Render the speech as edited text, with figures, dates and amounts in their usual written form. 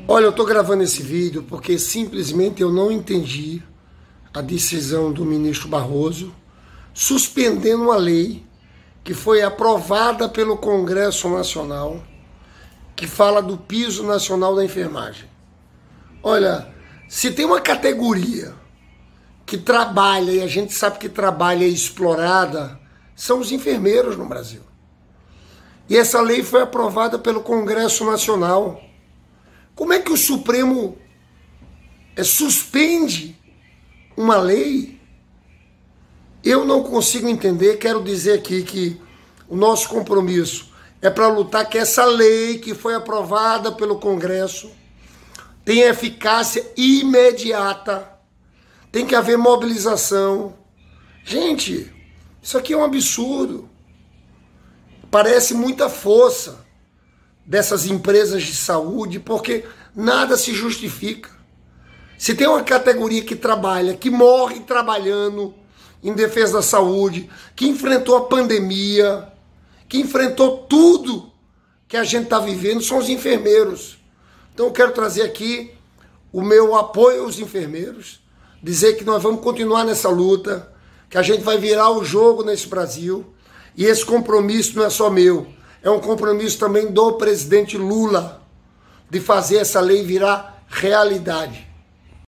Olha, eu estou gravando esse vídeo porque simplesmente eu não entendi a decisão do ministro Barroso suspendendo uma lei que foi aprovada pelo Congresso Nacional, que fala do piso nacional da enfermagem. Olha, se tem uma categoria que trabalha, e a gente sabe que trabalha explorada, são os enfermeiros no Brasil. E essa lei foi aprovada pelo Congresso Nacional. Como é que o Supremo suspende uma lei? Eu não consigo entender. Quero dizer aqui que o nosso compromisso é para lutar que essa lei que foi aprovada pelo Congresso tenha eficácia imediata. Tem que haver mobilização. Gente, isso aqui é um absurdo. Parece muita força dessas empresas de saúde, porque nada se justifica. Se tem uma categoria que trabalha, que morre trabalhando em defesa da saúde, que enfrentou a pandemia, que enfrentou tudo que a gente está vivendo, são os enfermeiros. Então eu quero trazer aqui o meu apoio aos enfermeiros, dizer que nós vamos continuar nessa luta, que a gente vai virar o jogo nesse Brasil, e esse compromisso não é só meu, é um compromisso também do presidente Lula de fazer essa lei virar realidade.